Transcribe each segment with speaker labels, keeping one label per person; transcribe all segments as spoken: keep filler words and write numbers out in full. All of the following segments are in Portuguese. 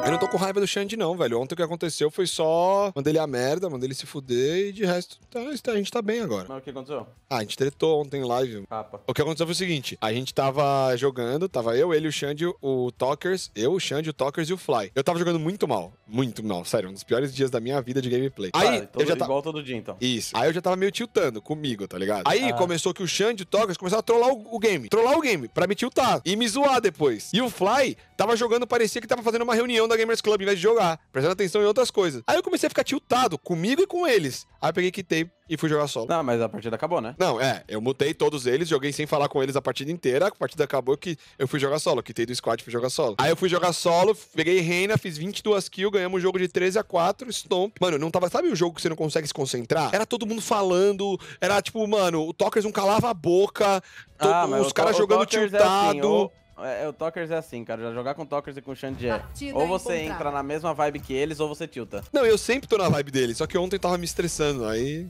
Speaker 1: Eu não tô com raiva do Xande, não, velho. Ontem o que aconteceu foi só... Mandei ele a merda, mandei ele se fuder e de resto tá, a gente tá bem agora.
Speaker 2: Mas o que aconteceu?
Speaker 1: Ah, a gente tretou ontem em live.
Speaker 2: Capa.
Speaker 1: O que aconteceu foi o seguinte, a gente tava jogando, tava eu, ele, o Xande, o Talkers, eu, o Xande, o Talkers e o Fly. Eu tava jogando muito mal, muito mal, sério, um dos piores dias da minha vida de gameplay. Aí,
Speaker 2: Ah, todo,
Speaker 1: eu já tava...
Speaker 2: igual todo dia, então.
Speaker 1: Isso. Aí eu já tava meio tiltando comigo, tá ligado? Aí
Speaker 2: Ah.
Speaker 1: começou que o Xande e o Talkers começaram a trollar o, o game. Trollar o game, pra me tiltar e me zoar depois. E o Fly tava jogando, parecia que tava fazendo uma reunião da Gamers Club em vez de jogar, prestando atenção em outras coisas. Aí eu comecei a ficar tiltado comigo e com eles. Aí eu peguei, quitei e fui jogar solo.
Speaker 2: Não, mas a partida acabou, né?
Speaker 1: Não, é, eu mutei todos eles, joguei sem falar com eles a partida inteira, a partida acabou que eu fui jogar solo, quitei do squad e fui jogar solo. Aí eu fui jogar solo, peguei Reina, fiz vinte e duas kills, ganhamos um jogo de treze a quatro, Stomp. Mano, não tava, sabe o jogo que você não consegue se concentrar? Era todo mundo falando, era tipo, mano, o Talkers não calava a boca, to-
Speaker 2: Ah, mas
Speaker 1: os
Speaker 2: o
Speaker 1: caras
Speaker 2: to- o
Speaker 1: jogando
Speaker 2: Talkers é
Speaker 1: tiltado.
Speaker 2: assim, ou- É, o Talkers é assim, cara. Já jogar com Talkers e com Xande é.
Speaker 3: Partida
Speaker 2: Ou você
Speaker 3: encontrada.
Speaker 2: entra na mesma vibe que eles, ou você tilta.
Speaker 1: Não, eu sempre tô na vibe dele, só que ontem tava me estressando, aí...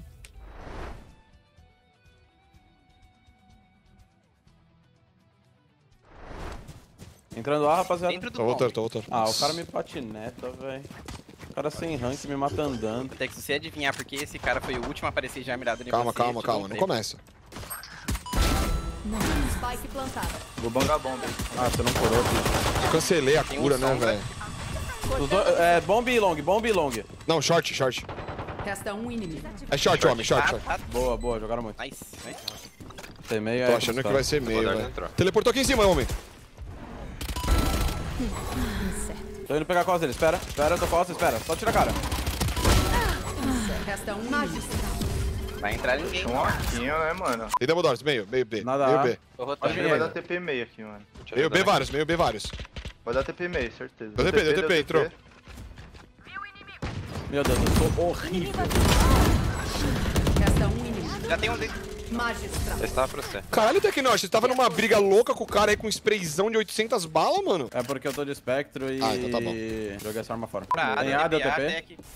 Speaker 2: Entrando lá, rapaziada.
Speaker 4: Dentro do
Speaker 1: Tô voltando,
Speaker 4: bomb.
Speaker 1: tô voltando.
Speaker 2: Ah, o cara me patineta, velho. O cara sem rank me mata andando.
Speaker 4: Até que se você adivinhar porque esse cara foi o último a aparecer já mirado em
Speaker 1: Calma,
Speaker 4: você,
Speaker 1: calma,
Speaker 4: te
Speaker 1: calma,
Speaker 4: dou um
Speaker 1: não
Speaker 4: tempo.
Speaker 1: começa.
Speaker 3: Spike plantada.
Speaker 2: Vou bangar bomba. Ah, você não curou, filho.
Speaker 1: Eu cancelei a
Speaker 4: Tem um
Speaker 1: cura, né,
Speaker 4: som,
Speaker 1: velho?
Speaker 2: Os dois- É, bomb e long, bomb e long.
Speaker 1: Não, short, short.
Speaker 3: Resta um inimigo.
Speaker 1: É short, homem, short,
Speaker 4: Ah,
Speaker 1: short.
Speaker 4: tá.
Speaker 2: Boa, boa, jogaram muito.
Speaker 4: Nice. nice.
Speaker 2: Tem meio
Speaker 1: Tô
Speaker 2: aí,
Speaker 1: achando que
Speaker 2: cara.
Speaker 1: vai ser meio,
Speaker 5: Modern
Speaker 1: velho.
Speaker 5: entrou.
Speaker 1: Teleportou aqui em cima, homem.
Speaker 2: Tô indo pegar a costa dele, espera. Espera, eu tô costa, espera. Só tira a cara.
Speaker 3: Resta um magistral.
Speaker 4: Vai entrar ninguém.
Speaker 6: Um arquinho, né, mano?
Speaker 1: Tem double doors, meio, meio B.
Speaker 2: Nada.
Speaker 1: Meio B.
Speaker 4: Tô
Speaker 6: Acho
Speaker 4: rotando.
Speaker 6: que ele vai dar T P meio aqui, mano.
Speaker 5: Te
Speaker 1: Meio
Speaker 5: ajudando
Speaker 1: B
Speaker 5: aqui.
Speaker 1: vários, meio B vários.
Speaker 6: Vai dar T P meio, certeza.
Speaker 1: Deu T P, deu T P, entrou.
Speaker 2: Meu Deus, eu sou horrível.
Speaker 3: Resta um inimigo.
Speaker 4: Já tem um dele.
Speaker 3: Magistral.
Speaker 5: Esse tava pra você.
Speaker 1: Caralho, Tecnosh, você tava numa briga louca com o cara aí com um sprayzão de oitocentas balas, mano?
Speaker 2: É porque eu tô de espectro e...
Speaker 1: Ah, então tá bom.
Speaker 2: Joguei essa arma fora.
Speaker 4: Pra
Speaker 2: Tem A, deu T P.
Speaker 4: até que...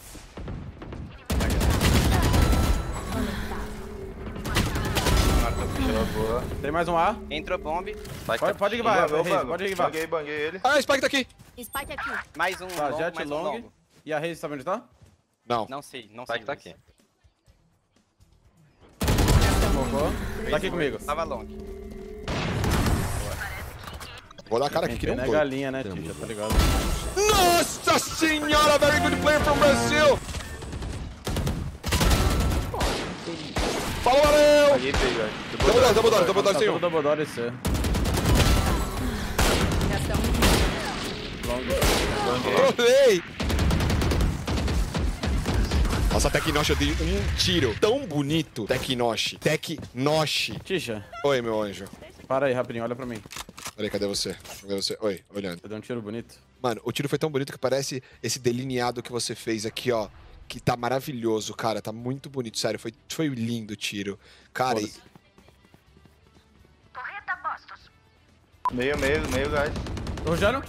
Speaker 6: Boa, boa.
Speaker 2: Tem mais um A.
Speaker 4: Entrou bomb.
Speaker 5: Vai,
Speaker 2: Pode, pode ir, vai,
Speaker 6: Bango,
Speaker 2: Reis,
Speaker 6: bango.
Speaker 2: pode ir, vai.
Speaker 6: Banguei, banguei ele.
Speaker 1: Ah, Spike tá aqui.
Speaker 3: Spike aqui.
Speaker 4: Mais um
Speaker 2: Tá,
Speaker 4: longo,
Speaker 2: jet
Speaker 4: mais um
Speaker 2: long.
Speaker 4: longo.
Speaker 2: E a Reis, sabe onde tá?
Speaker 1: Não.
Speaker 4: Não sei, não sei.
Speaker 5: Vai que tá
Speaker 4: Luiz.
Speaker 5: aqui.
Speaker 2: Focou. Tá aqui comigo.
Speaker 4: Tava long.
Speaker 1: Vou dar a cara aqui que
Speaker 2: Quem
Speaker 1: não
Speaker 2: é
Speaker 1: foi.
Speaker 2: galinha, né, Tisha? Tá ligado?
Speaker 1: Nossa senhora, very good player from Brazil. Falou, valeu.
Speaker 6: Banguei B, velho.
Speaker 1: Double door, double door, double door,
Speaker 2: Tá
Speaker 1: senhor.
Speaker 2: tudo double door e C.
Speaker 3: Resta um inimigo.
Speaker 6: Banguei.
Speaker 1: Trolei. Nossa, Tecnosh, eu dei um tiro tão bonito. Tecnosh. Tecnosh.
Speaker 2: Tisha,
Speaker 1: Oi, meu anjo.
Speaker 2: para aí rapidinho, olha pra mim.
Speaker 1: Peraí, cadê você? Cadê você? Oi, olhando.
Speaker 2: Eu dei um tiro bonito.
Speaker 1: Mano, o tiro foi tão bonito que parece esse delineado que você fez aqui, ó. Que tá maravilhoso, cara. Tá muito bonito, sério. Foi, foi lindo o tiro. Cara, e...
Speaker 2: Foda-se.
Speaker 6: Meio, meio, meio, guys.
Speaker 2: Tô rojando?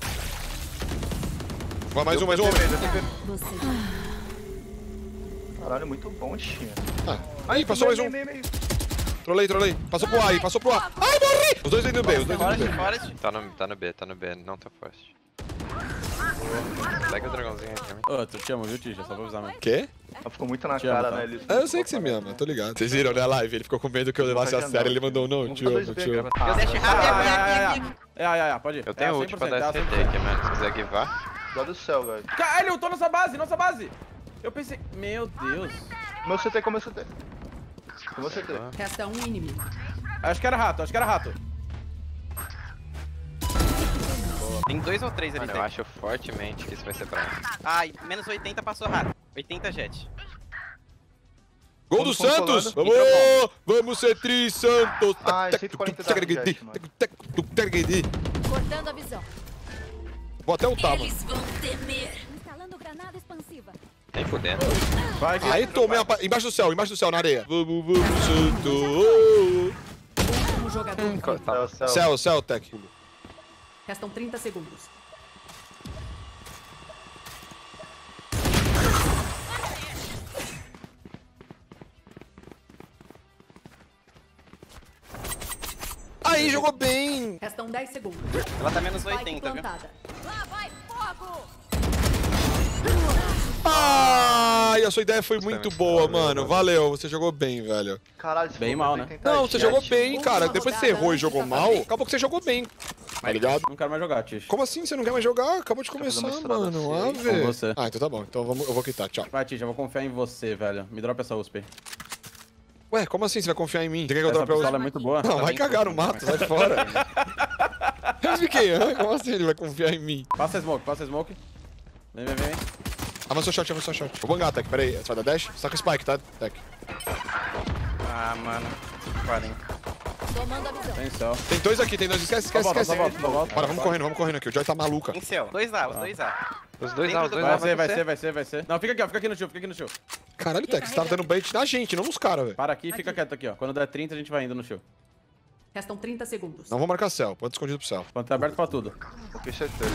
Speaker 1: Vai mais um, mais um.
Speaker 6: Deu T P, deu T P.
Speaker 3: Você.
Speaker 6: Caralho, muito bom, Tinha.
Speaker 1: Ah, aí, passou mais um.
Speaker 6: Meio, meio, meio.
Speaker 1: Trolei, trolei. Passou pro A aí, passou pro A. Ai, morri! Os dois aí no B, os dois aí no
Speaker 4: Forest,
Speaker 1: B.
Speaker 4: Forest.
Speaker 5: Tá no, tá no B, tá no B, não tá forte. Pega o dragãozinho aí pra mim.
Speaker 2: Ô, tu te amo, viu, Tisha? Só pra avisar mesmo.
Speaker 1: Quê?
Speaker 6: Ela ficou muito na
Speaker 2: Te amo,
Speaker 6: cara,
Speaker 2: tá?
Speaker 6: né? Ele
Speaker 1: Ah, eu sei que você me ama, eu tô ligado. Vocês viram, né, a live? Ele ficou com medo que eu levasse a sério, ele mandou um não,
Speaker 6: Vamos
Speaker 1: te
Speaker 6: pra
Speaker 1: amo,
Speaker 6: dois B,
Speaker 1: te amo.
Speaker 6: cara.
Speaker 4: Eu deixo
Speaker 2: Ah,
Speaker 4: rápido
Speaker 2: ah,
Speaker 4: aqui,
Speaker 2: ah,
Speaker 4: aqui,
Speaker 2: ah,
Speaker 4: aqui.
Speaker 2: É, é, é, pode ir.
Speaker 5: Eu tenho
Speaker 2: é,
Speaker 5: ult pra dar
Speaker 2: cem por
Speaker 5: esse
Speaker 2: cento,
Speaker 5: T
Speaker 2: é cem por cento.
Speaker 5: aqui, mano. Se quiser guivar.
Speaker 6: God do céu, guys.
Speaker 2: Caralho, eu tô nossa base, nossa base. Eu pensei... Meu Deus.
Speaker 6: Meu C T, como C T? Como C T?
Speaker 3: Resta um inimigo.
Speaker 2: Acho que era rato, acho que era rato.
Speaker 4: Tem dois ou três ali.
Speaker 5: Mano, eu
Speaker 4: Tec.
Speaker 5: acho fortemente que isso vai ser pra mim.
Speaker 4: Ai, menos oitenta passou rápido. oitenta jet.
Speaker 1: Gol do
Speaker 6: Vamos, vamos
Speaker 1: Santos!
Speaker 6: colando.
Speaker 1: Vamos! Vamos ser tri Santos!
Speaker 6: Ah, cento e quarenta da Jet, mano.
Speaker 3: Cortando a visão.
Speaker 1: Vou até ultar, mano.
Speaker 3: vão temer. Instalando granada expansiva.
Speaker 5: Nem fudendo.
Speaker 2: Vai aqui.
Speaker 1: Aí tomei a... pa- Embaixo do céu, embaixo do céu, na areia. Vamos, vamos, Santos!
Speaker 3: Último jogador. vivo.
Speaker 5: Tá.
Speaker 6: Céu, céu.
Speaker 1: Céu, céu, Tec.
Speaker 3: Restam trinta segundos.
Speaker 1: Aí, jogou bem!
Speaker 3: Restam dez segundos.
Speaker 4: Ela tá menos
Speaker 3: Spike
Speaker 4: oitenta, viu?
Speaker 3: plantada. Lá vai fogo!
Speaker 1: Ai, a sua ideia foi muito boa, mano. Valeu, você jogou bem, velho.
Speaker 6: Caralho, você
Speaker 2: Bem
Speaker 6: falou
Speaker 2: mal,
Speaker 6: pra
Speaker 2: né?
Speaker 6: tentar
Speaker 1: Não, você
Speaker 6: jet.
Speaker 1: jogou bem, cara. Depois que você errou e jogou mal, acabou que você jogou bem. Tá ligado?
Speaker 2: Não quero mais jogar, Tish.
Speaker 1: Como assim? Você não quer mais jogar? Acabou de
Speaker 6: fazer
Speaker 1: começar,
Speaker 6: uma estrada
Speaker 1: mano.
Speaker 6: assim,
Speaker 1: Ah,
Speaker 6: hein?
Speaker 1: velho.
Speaker 2: Com você.
Speaker 1: Ah, então tá bom. Então vamos, eu vou quitar. Tchau.
Speaker 2: Vai, Tish, eu vou confiar em você, velho. Me dropa essa U S P.
Speaker 1: Ué, como assim você vai confiar em mim? Você quer que eu
Speaker 2: Essa
Speaker 1: drope pra
Speaker 2: pistola é
Speaker 1: você?
Speaker 2: muito boa.
Speaker 1: Não, vai cagar no mato, sai fora. Eu fiquei, hã? Como assim ele vai confiar em mim?
Speaker 2: Passa a smoke, passa a smoke. Vem, vem, vem.
Speaker 1: Avançou short, avançou short. Vou bangar, Tech, pera aí. Você vai dar dash? Você tá com spike, tá, Tech?
Speaker 4: Ah, mano. quarenta.
Speaker 3: Tomando a visão.
Speaker 2: Tem céu.
Speaker 1: Tem dois aqui, tem dois. Esquece, esquece,
Speaker 2: Só volta,
Speaker 1: esquece.
Speaker 2: só volta, só volta.
Speaker 1: Bora, vamos correndo, vamos correndo aqui. O Joy tá maluca.
Speaker 4: Em céu. Dois A, os dois A.
Speaker 5: Os dois
Speaker 4: Dentro
Speaker 5: A, os
Speaker 4: do
Speaker 5: dois
Speaker 2: Vai
Speaker 5: A.
Speaker 2: ser, vai
Speaker 4: você?
Speaker 2: ser, vai ser, vai ser. Não, fica aqui, ó. Fica aqui no show, fica aqui no show.
Speaker 1: Caralho, Tech, você tava dando bait na gente, não nos caras, velho.
Speaker 2: Para aqui e fica quieto aqui, ó. Quando der trinta, a gente vai indo no show.
Speaker 3: Restam trinta segundos.
Speaker 1: Não vou marcar céu, ponto escondido pro céu.
Speaker 2: Quando tá aberto pra tudo.
Speaker 6: Ok, certeza.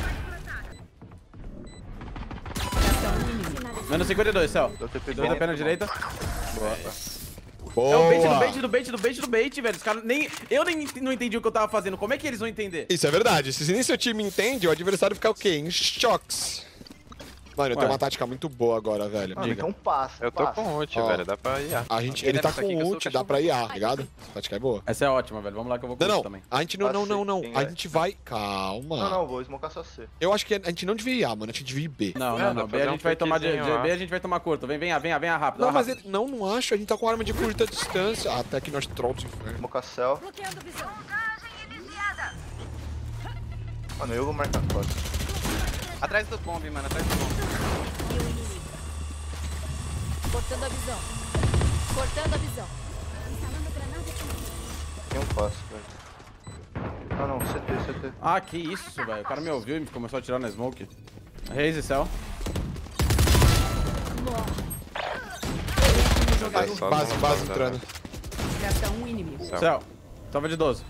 Speaker 3: Restam um inimigo.
Speaker 2: Menos cinquenta e dois, céu.
Speaker 6: Deu T P
Speaker 2: Dois da
Speaker 6: bom.
Speaker 2: pena direita.
Speaker 1: Boa.
Speaker 2: É o bait do bait do bait do bait do bait, velho. Os caras nem. Eu nem ent- não entendi o que eu tava fazendo. Como é que eles vão entender?
Speaker 1: Isso é verdade. Se nem seu time entende, o adversário fica o quê? Em choques. Mano, eu tenho
Speaker 2: Ué.
Speaker 1: uma tática muito boa agora, velho.
Speaker 6: Mano, então passa,
Speaker 5: Eu tô
Speaker 6: passa.
Speaker 5: com ult,
Speaker 1: Ó.
Speaker 5: velho. Dá pra ir.
Speaker 1: A gente,
Speaker 4: Alguém
Speaker 1: ele
Speaker 4: deve
Speaker 1: tá
Speaker 4: isso aqui que
Speaker 1: com
Speaker 4: eu sou
Speaker 1: ult, dá
Speaker 4: cachorro.
Speaker 1: pra ir A, ligado? Essa tática é boa.
Speaker 2: Essa é ótima, velho. Vamos lá que eu vou com
Speaker 1: Não,
Speaker 2: isso
Speaker 1: não.
Speaker 2: também.
Speaker 1: A gente não, não, não, não.
Speaker 6: Sim,
Speaker 1: A
Speaker 6: é.
Speaker 1: gente vai... Calma.
Speaker 6: Não, não, vou smocar só C.
Speaker 1: Eu acho que a gente não devia ir A, mano. A gente devia ir B.
Speaker 2: Não,
Speaker 5: É,
Speaker 2: não,
Speaker 5: dá
Speaker 2: não.
Speaker 5: pra
Speaker 2: B a
Speaker 5: fazer
Speaker 2: gente
Speaker 5: um
Speaker 2: vai tomar de, de
Speaker 5: piquezinho lá.
Speaker 2: B a gente vai tomar curto. Vem, vem, A, vem, A, vem A rápido.
Speaker 1: Não,
Speaker 2: A
Speaker 1: mas
Speaker 2: rápido.
Speaker 1: ele... Não, não acho. A gente tá com arma de curta distância. Até que nós trolls inferno.
Speaker 6: Smocar céu.
Speaker 3: Bloqueando visão.
Speaker 6: Mano, eu vou marcar costa.
Speaker 4: Atrás do bombe, mano. Atrás do bombe.
Speaker 3: Cortando a visão. Cortando a visão. Instalando granada explosiva.
Speaker 6: Tem um passo, velho. Ah não, C T, C T.
Speaker 2: Ah, que isso, velho. O cara me ouviu e começou a atirar na smoke. Raze, céu.
Speaker 5: Vai só
Speaker 1: Base,
Speaker 5: no-
Speaker 1: base
Speaker 5: no-
Speaker 1: entrando.
Speaker 3: Resta um inimigo.
Speaker 5: Céu.
Speaker 2: Céu. Tava de doze.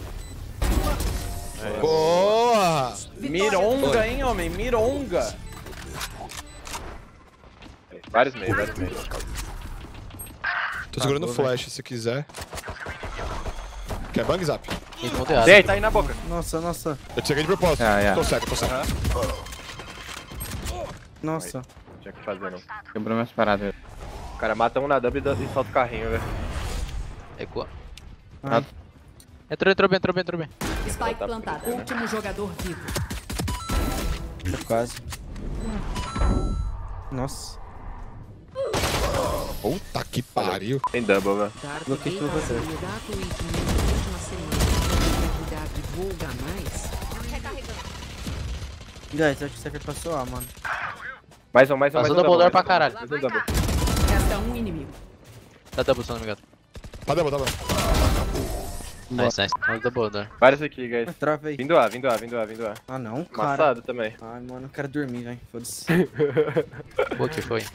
Speaker 1: Boa!
Speaker 2: Mironga, hein, homem? Mironga.
Speaker 5: Vários meios, vários meios.
Speaker 1: Tô segurando flash, se quiser. Quer bang, Zap?
Speaker 5: Deita aí na boca.
Speaker 7: Nossa, nossa,
Speaker 1: Eu te segui de propósito.
Speaker 5: Ah, é.
Speaker 1: Tô cego, tô cego.
Speaker 7: nossa.
Speaker 5: Tinha que fazer, não. Quebrou minhas paradas. O cara mata um na W e dá- e solta o carrinho, velho.
Speaker 8: Recua.
Speaker 7: Ai.
Speaker 8: Entrou, entrou bem, entrou bem, entrou bem.
Speaker 3: Spike plantada. Último jogador vivo.
Speaker 7: Quase. Nossa.
Speaker 1: Puta que pariu.
Speaker 5: Tem double, velho.
Speaker 7: Bloqueei tudo você. Guys, acho que você passou A, mano.
Speaker 5: Mais um, mais um, mais
Speaker 8: Passou
Speaker 5: um.
Speaker 8: double
Speaker 5: double,
Speaker 8: door pra
Speaker 5: mais um.
Speaker 8: caralho.
Speaker 5: Mais um double.
Speaker 3: Resta um inimigo.
Speaker 8: Tá double, se eu não me engano.
Speaker 1: Tá bom, tá bom.
Speaker 8: Nice, nice. Mas double door.
Speaker 5: Vários aqui, guys.
Speaker 7: Trava aí.
Speaker 5: Vindo A, vindo A, vindo A, vindo A.
Speaker 7: Ah, não, cara.
Speaker 5: Massado também.
Speaker 7: Ai, mano, eu quero dormir, velho. Foda-se.
Speaker 8: Pô, que foi?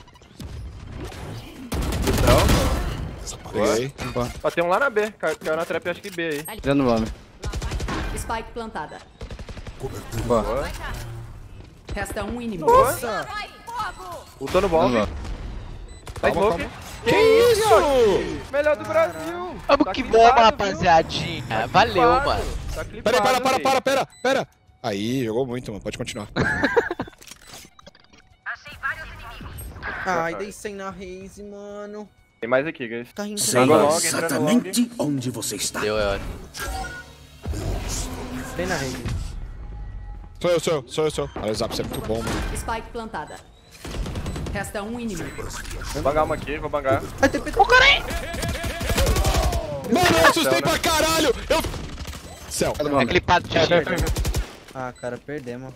Speaker 1: Peguei.
Speaker 5: Ó, tem um lá na B. Caiu caiu na trap, acho que B aí.
Speaker 7: Já no nome.
Speaker 3: Spike plantada.
Speaker 7: Boa.
Speaker 3: Resta um inimigo.
Speaker 5: Ultou no bomb. Tá
Speaker 1: Calma,
Speaker 5: smoke.
Speaker 1: Que isso?
Speaker 5: Melhor do Brasil.
Speaker 8: Vamos
Speaker 5: Tá
Speaker 8: que
Speaker 5: clipado,
Speaker 8: bomba,
Speaker 5: viu?
Speaker 8: rapaziadinha. Valeu, mano.
Speaker 5: Tá clipado,
Speaker 1: Pera aí, para, para,
Speaker 5: véi.
Speaker 1: para, pera, pera. Aí, jogou muito, mano. Pode continuar.
Speaker 7: Ai, dei cem na Raze, mano.
Speaker 5: Tem mais aqui, guys.
Speaker 7: Tá rindo.
Speaker 5: Sei exatamente
Speaker 9: onde você está.
Speaker 8: Deu, é hora.
Speaker 7: Tem na Raze.
Speaker 1: Sou eu, sou eu, sou eu, sou eu. Olha, o Zap, você é muito bom, mano.
Speaker 3: Spike plantada. Resta um inimigo.
Speaker 5: Vou bangar uma aqui, vou bangar.
Speaker 7: Ai, T P.
Speaker 1: Mano, eu assustei pra caralho! Eu... Céu.
Speaker 8: É clipado, tio.
Speaker 7: Ah, cara, perdemos.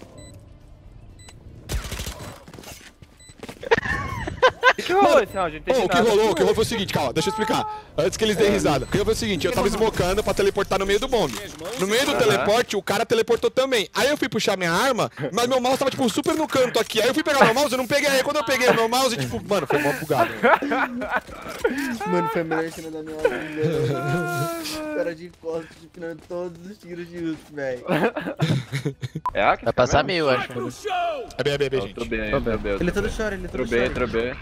Speaker 5: O que que rolou esse round? Não entendi
Speaker 1: Ô, o que
Speaker 5: nada.
Speaker 1: rolou, o que rolou foi o seguinte, calma, deixa eu explicar. Antes que eles deem risada. O que rolou foi o seguinte, eu tava smocando pra teleportar no meio do bombe. No meio do teleporte, o cara teleportou também. Aí eu fui puxar minha arma, mas meu mouse tava, tipo, super no canto aqui. Aí eu fui pegar meu mouse, eu não peguei. Aí quando eu peguei o meu mouse, tipo, mano, foi mó bugado.
Speaker 7: Mano, foi a melhor cena da minha vida. Cara de costas, disciplinando todos os tiros de ult, velho.
Speaker 5: É A que
Speaker 8: Vai passar meio, acho.
Speaker 1: É bem, é bem, é bem,
Speaker 5: Tô
Speaker 1: gente.
Speaker 5: bem, tô bem.
Speaker 7: Ele é todo chora, ele é todo
Speaker 5: Entrou B,
Speaker 7: chora.
Speaker 5: entrou B.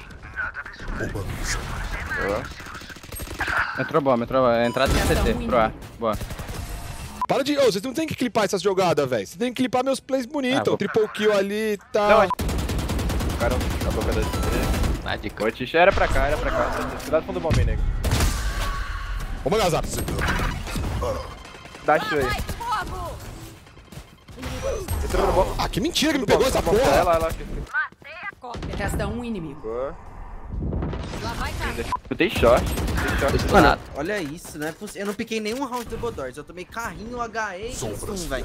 Speaker 10: Entrou bomba, entrou bomba. Entrada de C T, pro A. Boa.
Speaker 1: Para de... Ô, vocês não tem que clipar essas jogadas, velho. Vocês tem que clipar meus plays bonitos.
Speaker 10: Ah, vou-
Speaker 1: Triple kill ali e
Speaker 5: Não,
Speaker 1: tal.
Speaker 5: a Smocaram a boca da C T.
Speaker 8: Na dica.
Speaker 5: Oi, Tisha, era pra cá, era pra cá. Cuidado com o bomb, nego.
Speaker 1: Vamos, Gazap.
Speaker 5: Dash aí.
Speaker 3: Fogo!
Speaker 5: Entrou no bomb.
Speaker 1: Ah, que mentira que me
Speaker 5: Tudo
Speaker 1: pegou
Speaker 5: bom,
Speaker 1: essa
Speaker 5: tudo bom.
Speaker 1: porra.
Speaker 5: Ela, ela.
Speaker 3: Resta um inimigo.
Speaker 5: Boa.
Speaker 3: Lá vai, cara.
Speaker 5: Eu dei short. Dei short.
Speaker 7: Mano, olha isso, né? Eu não piquei nenhum round do Double Doors. Eu tomei carrinho, H E e stun, velho.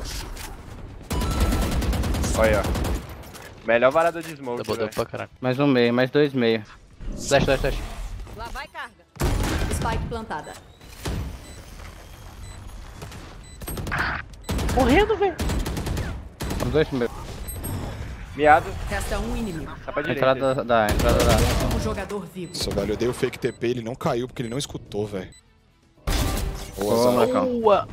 Speaker 5: Olha, ó. Melhor varada de smoke,
Speaker 8: Double
Speaker 5: velho.
Speaker 8: dou pra caralho.
Speaker 10: Mais um meio, mais dois meio.
Speaker 8: Flash, flash, flash.
Speaker 3: Lá vai, carga. Spike plantada.
Speaker 8: Morrendo, velho.
Speaker 10: Os dois meio.
Speaker 5: Miado.
Speaker 3: Resta um inimigo.
Speaker 5: Tá pra direita.
Speaker 10: Entrada da, entrada da.
Speaker 3: Um jogador vivo.
Speaker 1: Nossa, velho, eu dei o fake T P, ele não caiu porque ele não escutou, velho. Boa,
Speaker 10: Boa,
Speaker 1: Zap.
Speaker 10: Marcão.
Speaker 8: Boa.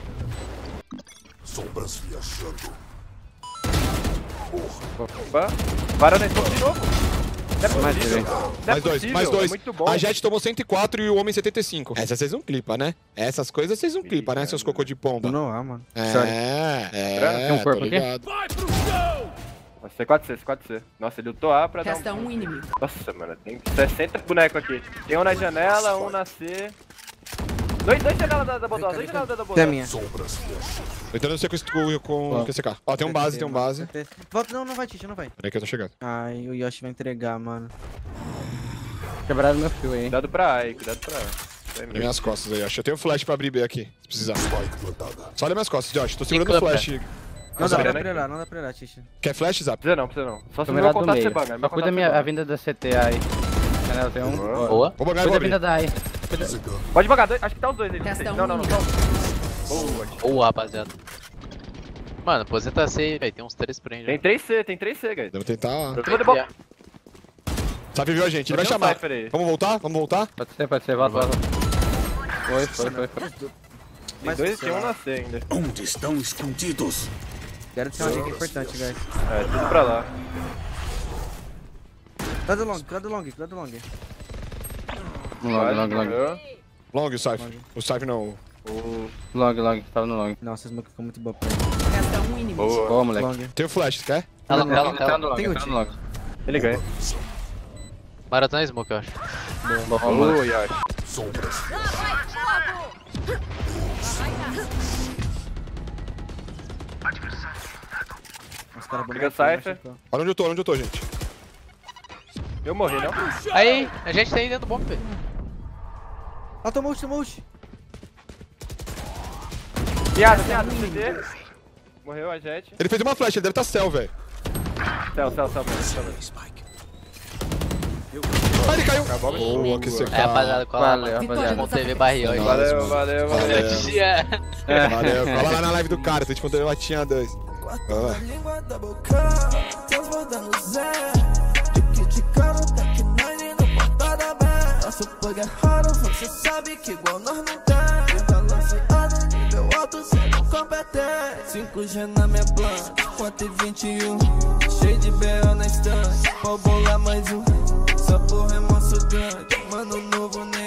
Speaker 5: Opa. Varanda smoke de novo. Não é
Speaker 10: Mais
Speaker 5: possível.
Speaker 10: direito.
Speaker 5: Não é
Speaker 1: Mais dois,
Speaker 5: possível,
Speaker 1: mais dois.
Speaker 5: É muito bom.
Speaker 1: A Jet tomou cento e quatro e o Homem setenta e cinco. Essas vocês não clipam, né? Essas coisas vocês não clipam, né, seus cocô de pomba?
Speaker 7: Não há, mano.
Speaker 1: É, é,
Speaker 10: Tem um corpo
Speaker 1: tô
Speaker 10: aqui?
Speaker 1: ligado.
Speaker 5: C quatro C, C quatro C. Nossa, ele lutou A pra dar
Speaker 3: Resta
Speaker 5: um...
Speaker 3: um inimigo.
Speaker 5: Nossa, mano, tem sessenta bonecos aqui. Tem um na janela, um na C. Dois, dois janelas da Double Door, dois janelas da Double
Speaker 7: Tem a
Speaker 5: Door.
Speaker 7: minha.
Speaker 1: Tô tentando ser com, com, com
Speaker 10: Ó.
Speaker 1: Q C K. Ó, tem um base, tem um base.
Speaker 7: Volta, não, não vai, Tisha, não vai.
Speaker 1: Peraí que eu tô chegando.
Speaker 7: Ai, o Yoshi vai entregar, mano.
Speaker 10: Quebraram meu fio aí.
Speaker 5: Cuidado pra A aí, cuidado pra A. Tem
Speaker 1: Olha
Speaker 5: mesmo.
Speaker 1: minhas costas aí, acho. Eu tenho flash pra abrir B aqui, se precisar. Só olha minhas costas, Josh. Tô segurando o
Speaker 8: câmera.
Speaker 1: flash.
Speaker 7: Não dá
Speaker 5: Zap.
Speaker 7: pra prelar, não dá pra prelar, Tisha.
Speaker 1: Quer flash, Zap?
Speaker 5: Precisa não, precisa não. Só se
Speaker 10: Tô
Speaker 5: o meu
Speaker 10: mirado no
Speaker 5: contato
Speaker 10: meio.
Speaker 5: você banga.
Speaker 10: Só cuida minha, a vinda da C T aí. Janela tem um.
Speaker 5: Boa.
Speaker 10: Ó.
Speaker 8: Boa.
Speaker 1: Vou bangar e
Speaker 10: Cuida
Speaker 1: vou
Speaker 10: a vinda
Speaker 1: abrir.
Speaker 10: da aí.
Speaker 5: Pode devagar, dois- acho que tá os dois aí.
Speaker 3: Resta um
Speaker 5: Não, não, não.
Speaker 3: inimigo.
Speaker 5: Boa.
Speaker 8: Boa, rapaziada. Mano, aposenta C aí, velho. Tem uns três prende.
Speaker 5: Tem três C, tem três C, guys.
Speaker 1: Devo tentar.
Speaker 5: Eu vou de bola.
Speaker 1: Zap viu a gente, ele vai
Speaker 5: Tem um
Speaker 1: chamar.
Speaker 5: Cypher aí.
Speaker 1: Vamos voltar? Vamos voltar?
Speaker 10: Pode ser, pode ser. Volta, volta. Foi, foi, foi. foi.
Speaker 5: Tem
Speaker 7: Mas
Speaker 5: dois, tem um na C ainda.
Speaker 7: Quero ter uma dica importante, guys.
Speaker 5: É, tudo pra lá.
Speaker 7: Cuidado do long, cuidado do long, cuidado do long.
Speaker 10: Long, long, long.
Speaker 5: Morreu.
Speaker 1: Long o Cypher. O Cypher não.
Speaker 5: O-
Speaker 10: Long, long. Tava no long.
Speaker 7: Nossa, esse smoke ficou muito boa pra ele.
Speaker 3: Resta um inimigo.
Speaker 5: Boa.
Speaker 10: Boa, moleque.
Speaker 7: Long.
Speaker 1: Tem o flash, quer?
Speaker 8: Tá long, tá long,
Speaker 10: Tá
Speaker 8: tá
Speaker 10: no
Speaker 8: long.
Speaker 10: long,
Speaker 7: Tem
Speaker 10: tá
Speaker 7: ult.
Speaker 10: no long.
Speaker 5: Ele ganha.
Speaker 8: Maratona smoke, eu acho.
Speaker 10: Boa, moleque.
Speaker 5: Ui, Yoshi.
Speaker 3: Lá vai, fogo! Lá vai, carga.
Speaker 7: Os caras
Speaker 5: Liga
Speaker 7: bombaram aqui,
Speaker 5: Cypher.
Speaker 7: machucou.
Speaker 1: Olha onde eu tô, olha onde eu tô, gente.
Speaker 5: Eu morri, não?
Speaker 8: Aí, a gente tá aí dentro do bomb, velho.
Speaker 7: Ah, tomou ult, tomou ult.
Speaker 5: Piada, piada, C T. Morreu a Jet.
Speaker 1: Ele fez uma flash, ele deve estar céu, velho.
Speaker 5: Céu, céu, céu, céu.
Speaker 1: Ah, ele caiu. Boa, Q C K.
Speaker 8: É, rapaziada, cola lá,
Speaker 10: Valeu,
Speaker 8: mano.
Speaker 10: rapaziada.
Speaker 8: Vamos T V barril aí.
Speaker 5: Valeu, valeu, valeu.
Speaker 1: Valeu.
Speaker 8: Tia.
Speaker 1: Valeu. Cola lá na live do cara, tô te contando latinha dois. Vai lá.
Speaker 9: Língua da boca, transbordando zé. Criticando, tá que nós indo portada aberta. Nosso plug é raro, você sabe que igual nós não tem. Balanceado, nível alto, cê não competente. cinco G na minha planta, quatro e vinte e um. Cheio de B O na estante, pode bolar mais um. Só por remoço grande, mano novo nem